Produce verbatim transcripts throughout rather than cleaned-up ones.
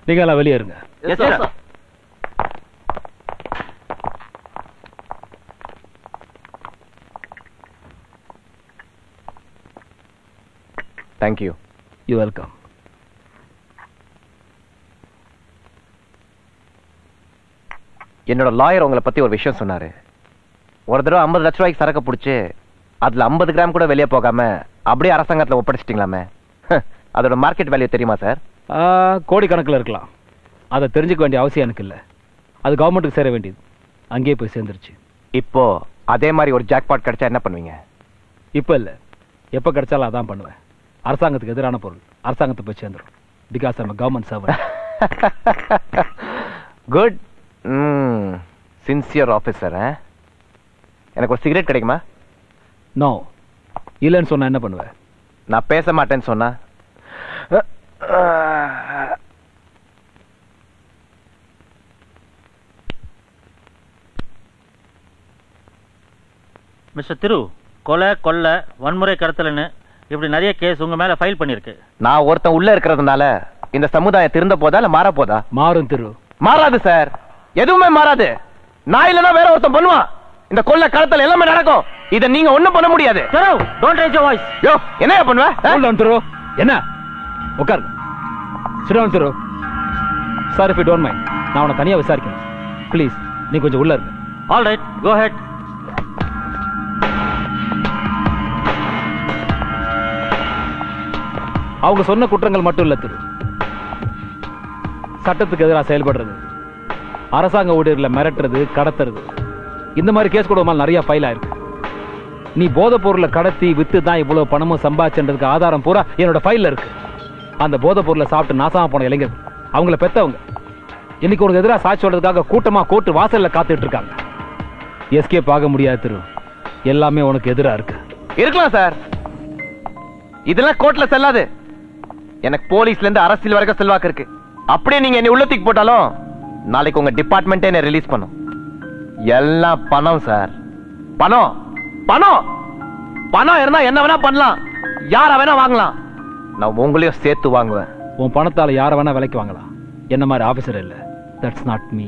நீங்க எல்லாம் வெளியே இருங்க. Thank you. You welcome. என்னோட லாயர் உங்களை பத்தி ஒரு விஷயம் சொன்னாரு. ஒரு தடவை ஐம்பது லட்ச ரூபாய்க்கு சரக்கு பிடிச்சு அதுல ஐம்பது கிராம் கூட வெளியே போகாம அப்படியே அரசாங்கத்தில் ஒப்படைச்சிட்டீங்களாமே. அதோட மார்க்கெட் வேல்யூ தெரியுமா சார்? கோடி கணக்கில் இருக்கலாம். அதை தெரிஞ்சுக்க வேண்டிய அவசியம் எனக்கு இல்லை. அது கவர்மெண்ட்டுக்கு சேர வேண்டியது. அங்கேயே போய் சேர்ந்துருச்சு. இப்போ அதே மாதிரி ஒரு ஜாக்பாட் கிடைச்சா என்ன பண்ணுவீங்க? இப்போ இல்லை, எப்போ கிடைச்சாலும் அதான் பண்ணுவேன். அரசாங்கத்துக்கு எதிரான பொருள் அரசாங்கத்தை போய் சேர்ந்துடும். Because I'm government servant. Good. Sincere officer. எனக்கு ஒரு சிகரெட் கிடைக்குமா? நோ. இல்லைன்னு சொன்னா என்ன பண்ணுவேன்? நான் பேச மாட்டேன்னு சொன்னா? மிஸ்டர் திரு, கொலை கொள்ளை வன்முறை கடத்தல்னு இப்படி நிறைய கேஸ் உங்க மேல ஃபைல் பண்ணிருக்கு. நான் ஒருத்தன் உள்ள இருக்கிறதுனால இந்த சமுதாயம் திருந்த போதா இல்ல மாற போதா? மாறும் திரு. மாறாது சார், எதுவுமே மாறாது. நான் இல்லைன்னா வேற ஒருத்தன் பண்ணுவான். இந்த கொள்ளை கடத்தல் எல்லாமே நடக்கும். இத நீங்க ஒண்ணும் பண்ண முடியாது. Don't raise your voice. Yo, என்னையா பண்ணுவ? Hold on Thiru. என்ன? உட்காருங்க. Sit down Thiru. Sir, if you don't mind, நான் உன்னை தனியா விசாரிக்கணும். ப்ளீஸ், நீ கொஞ்சம் உள்ள இருங்க. All right, go ahead. அவங்க சொன்ன குற்றங்கள் மட்டும் இல்ல திரு. சட்டத்துக்கு எதிராக செயல்படுறது, அரசாங்க ஊழியர்களை மிரட்டுறது, கடத்துறது, இந்த மாதிரி கேஸ் கூட நிறைய ஃபைல் ஆயிருக்கு. நீ போதைப் பொருளை கடத்தி வித்து தான் இவ்வளவு பணமும் சம்பாதிச்சதுக்கு ஆதாரம் பூரா என்னோட ஃபைல்ல இருக்கு. அந்த போதைப் பொருளை சாப்பிட்டு நாசமா போன இளைஞர்கள், அவங்கள பெத்தவங்க, இன்னைக்கு உனக்கு எதிராக சாட்சி சொல்றதுக்காக கூட்டமா கோர்ட்டு வாசல்ல காத்துட்டு இருக்காங்க. எஸ்கேப் ஆக முடியாது திரு. எல்லாமே உனக்கு எதிராக இருக்கு. இருக்கலாம் சார், இதெல்லாம் கோர்ட்ல செல்லாது. எனக்கு போலீஸ்ல இருந்து அரசியல் வரைக்கும் செல்வாக்கு இருக்கு. அப்படியே நீங்க என்ன உள்ளத்துக்கு போட்டாலும் நாளைக்கு உங்க டிபார்ட்மெண்ட்டே என்ன ரிலீஸ் பண்ணும். எல்லாம் பணம் சார். பணம் பணம் பணம் இருந்தா என்ன வேணா பண்ணலாம், யார வேணா வாங்கலாம். நான் உங்களையும் சேர்த்து வாங்குவேன். உன் பணத்தால யார வேணா விலைக்கு வாங்கலாம். என்ன மாதிரி ஆபீசர் இல்ல. That's not me.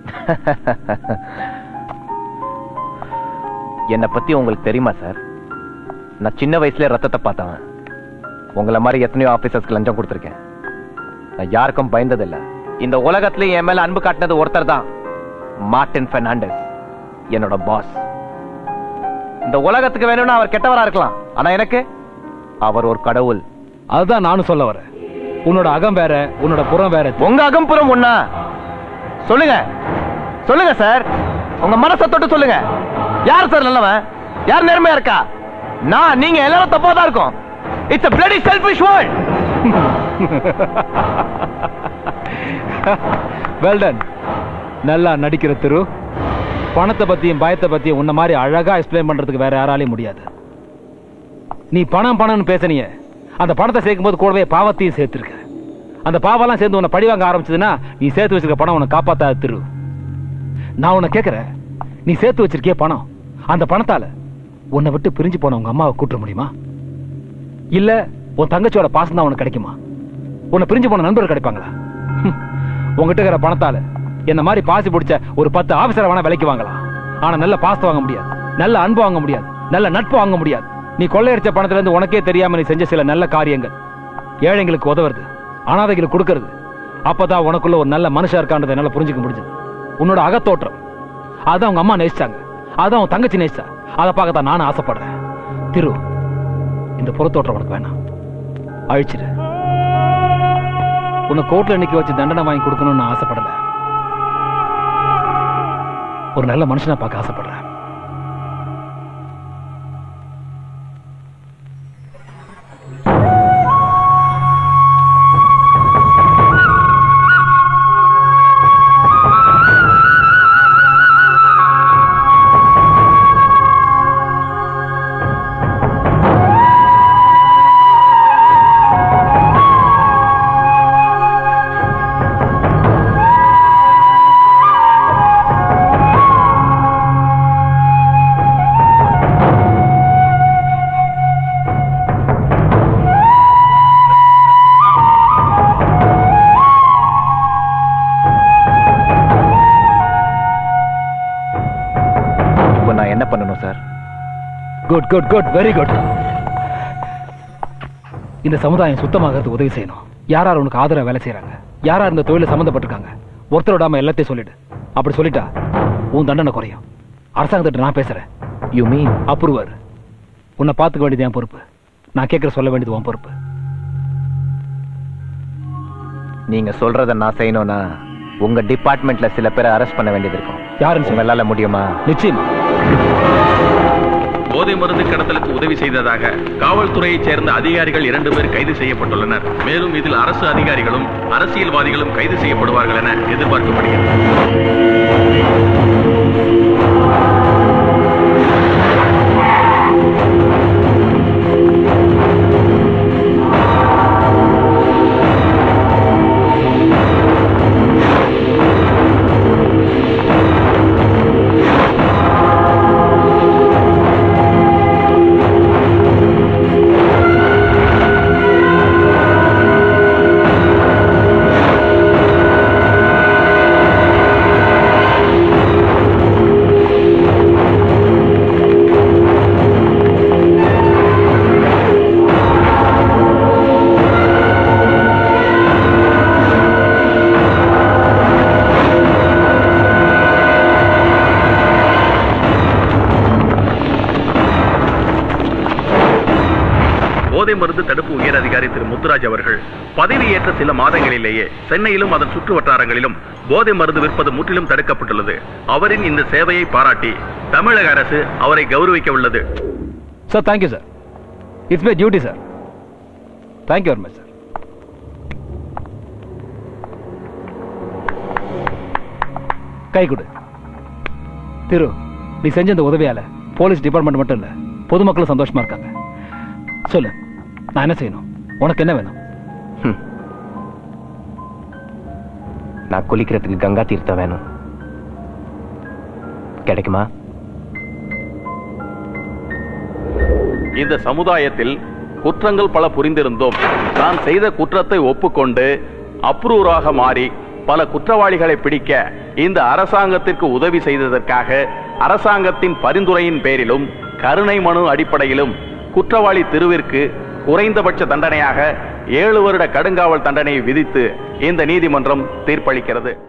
என்னை பத்தி உங்களுக்கு தெரியுமா சார்? நான் சின்ன வயசுல ரத்தத்தை பார்த்தவன். உங்களை மாதிரி எத்தனையோ ஆபீசர்ஸ்க்கு லஞ்சம் கொடுத்துருக்கேன். நான் யாருக்கும் பயந்ததில்லை. இந்த உலகத்துல என் மேல அன்பு காட்டினது ஒருத்தர் தான், மார்டின் பெர்னாண்டஸ், என்னோட பாஸ். இந்த உலகத்துக்கு வேணும்னா அவர் கெட்டவரா இருக்கலாம், ஆனா எனக்கு அவர் ஒரு கடவுள். அதுதான் நானும் சொல்ல வரேன். உன்னோட அகம் வேற, உன்னோட புறம் வேற. உங்க அகம் புறம் ஒண்ணா? சொல்லுங்க சொல்லுங்க சார், உங்க மனசை தொட்டு சொல்லுங்க. யார் சார் நல்லவன், யார் நேர்மையா இருக்கா? நான் நீங்க எல்லாரும் தப்பா தான் இருக்கும். It's a bloody selfish world. well done. நல்லா நடிக்கிற திரு. பணத்தை பத்தியும் பயத்தை பத்தியும் உன்ன மாதிரி அழகா எக்ஸ்பிளைன் பண்றதுக்கு வேற யாராலையும் முடியாது. நீ பணம் பணம்னு பேசனிய, அந்த பணத்தை சேர்க்கும் போது கூடவே பாவத்தையும் சேர்த்திருக்க. அந்த பாவெல்லாம் சேர்ந்து உன்னை பழிவாங்க ஆரம்பிச்சதுன்னா நீ சேர்த்து வச்சிருக்க பணம் உன்னை காப்பாத்தாது திரு. நான் உன்னை கேட்கிறேன், நீ சேர்த்து வச்சிருக்கே பணம், அந்த பணத்தால உன்னை விட்டு பிரிஞ்சு போன உங்க அம்மாவை கூட்ட முடியுமா? இல்ல உன் தங்கச்சியோட பாசம் தான் உனக்கு கிடைக்குமா? உன்னை பிரிஞ்சு போன நண்பர்கள் கிடைப்பாங்களா? உங்ககிட்ட இருக்கிற பணத்தால என்ன மாதிரி பாசி பிடிச்ச ஒரு பத்து ஆபீசரை வேணா விலைக்கு வாங்கலாம். ஆனா நல்ல பாசத்தை வாங்க முடியாது, நல்ல அன்பு வாங்க முடியாது, நல்ல நட்பு வாங்க முடியாது. நீ கொள்ளையடிச்ச பணத்துல இருந்து உனக்கே தெரியாம நீ செஞ்ச சில நல்ல காரியங்கள், ஏழைங்களுக்கு உதவுறது, அனாதைகளுக்கு கொடுக்கறது, அப்பதான் உனக்குள்ள ஒரு நல்ல மனுஷா இருக்கான்றதை என்னால புரிஞ்சுக்க முடிஞ்சது. உன்னோட அகத்தோற்றம் அதான் உங்க அம்மா நேசிச்சாங்க, அதான் உன் தங்கச்சி நேசிச்சா. அதை பார்க்கத்தான் நானும் ஆசைப்படுறேன். திரு, இந்த புறத்தோற்றம் உனக்கு வேணாம், அழிச்சிடு. உன்னை கோர்ட்ல நிக்க வச்சு தண்டனை வாங்கி கொடுக்கணும்னு ஆசைப்படல, ஒரு நல்ல மனுஷனா பார்க்க ஆசைப்படுறேன். Good good good very good. இந்த சமுதாயம் சுத்தமாகிறது உதவி செய்யணும். யார் யார் உனக்கு ஆதரவு வேலை செய்யறாங்க, யார் யார் இந்த தொழில சம்பந்தப்பட்டிருக்காங்க, ஒருத்தர் விடாம எல்லாத்தையும் சொல்லிடு. அப்படி சொல்லிட்டா உன் தண்டனை குறையும். அரசாங்கத்திட்ட நான் பேசுறேன். You mean approver. உன்னை பார்த்துக்க வேண்டியது என் பொறுப்பு, நான் கேட்கற சொல்ல வேண்டியது உன் பொறுப்பு. நீங்க சொல்றத நான் செய்யணும்னா உங்க டிபார்ட்மெண்ட்ல சில பேரை அரெஸ்ட் பண்ண வேண்டியது இருக்கும். யாருன்னு உங்களால முடியுமா? நிச்சயமா. போதை மருந்து கடத்தலுக்கு உதவி செய்ததாக காவல்துறையைச் சேர்ந்த அதிகாரிகள் இரண்டு பேர் கைது செய்யப்பட்டுள்ளனர். மேலும் இதில் அரசு அதிகாரிகளும் அரசியல்வாதிகளும் கைது செய்யப்படுவார்கள் என எதிர்பார்க்கப்படுகிறது. போதை மருந்து தடுப்பு உயர் அதிகாரி திரு முத்துராஜ் அவர்கள் பதவியேற்ற சில மாதங்களிலேயே சென்னையிலும் அதன் சுற்று வட்டாரங்களிலும் போதை மருந்து விற்பது முற்றிலும் தடுக்கப்பட்டுள்ளது. அவரின் இந்த சேவையை பாராட்டி தமிழக அரசு அவரை கௌரவிக்க உள்ளது. Sir thank you sir. It's my duty sir. Thank you very much sir. கை கொடு. திரு, நீ செஞ்ச இந்த உதவியால போலீஸ் டிபார்ட்மெண்ட் மட்டும் இல்ல, பொதுமக்களும் சந்தோஷமா இருக்காங்க. சொல்லு, நான் என்ன செய்யணும்? உனக்கு என்ன வேணும்? நான் குளிக்கிறதுக்கு கங்கா தீர்த்தம் வேணும். கிடைக்குமா? இந்த சமுதாயத்தில் குற்றங்கள் பல புரிந்திருந்தோம். நான் செய்த குற்றத்தை ஒப்புக்கொண்டு அப்ரூவராக மாறி பல குற்றவாளிகளை பிடிக்க இந்த அரசாங்கத்திற்கு உதவி செய்ததற்காக அரசாங்கத்தின் பரிந்துரையின் பேரிலும் கருணை மனு அடிப்படையிலும் குற்றவாளி திருவிற்கு குறைந்தபட்ச தண்டனையாக ஏழு வருட கடுங்காவல் தண்டனையை விதித்து இந்த நீதிமன்றம் தீர்ப்பளிக்கிறது.